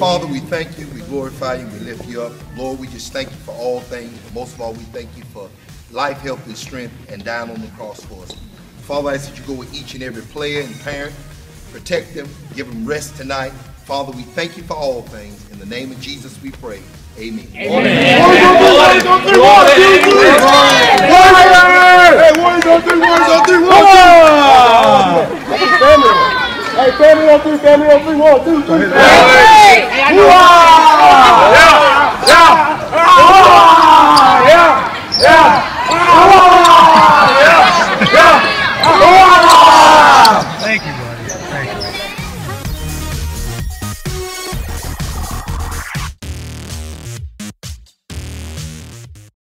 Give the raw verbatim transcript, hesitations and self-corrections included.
Father, we thank you, we glorify you, we lift you up. Lord, we just thank you for all things. But most of all, we thank you for life, health, and strength, and down on the cross for us. Father, I ask that you go with each and every player and parent, protect them, give them rest tonight. Father, we thank you for all things. In the name of Jesus we pray. Amen. Amen. One, two, three, one, two, three. Hey, one, two, three, one, two, three, one, two. Hey, family on three, family on three, one, two, three. Hey! Yeah! Yeah! Yeah! Yeah! Yeah! Thank you, bro.